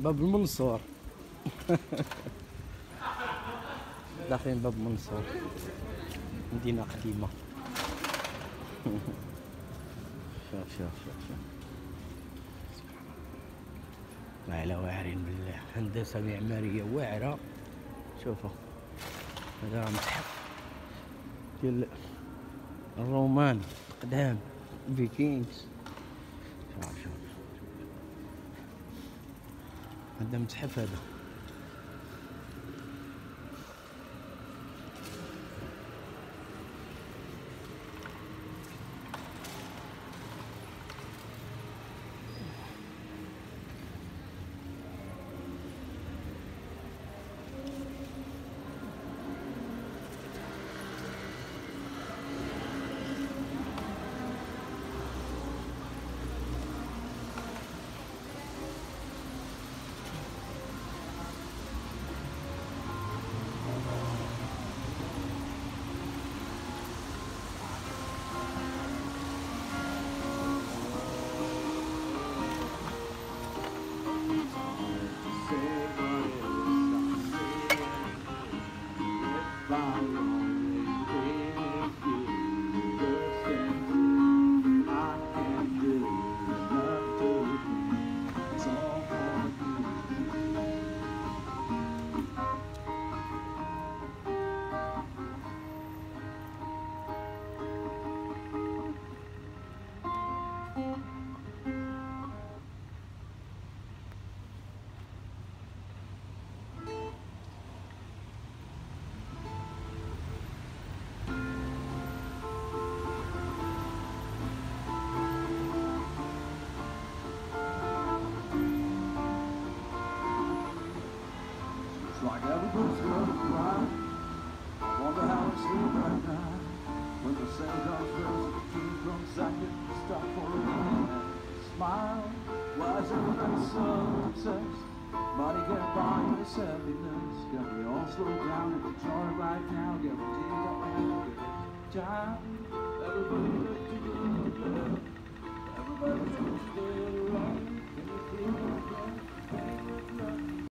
باب المنصور. داخلين باب المنصور، مدينة قديمة. شوف شوف شوف شوف، لا واعرين بالله، هندسة معمارية واعرة. شوفوا هذا متحف ديال الرومان قدام، فيكينغز. شوف شوف هذا متحف هذا. Like everybody's gonna cry. I wonder how it's sleep at night. When the sun comes first, the truth comes second. Stop for a minute and smile. Why is everybody so obsessed? Body get by in this happiness. Got me all slowed down. If you try right now, guarantee that man will get it down.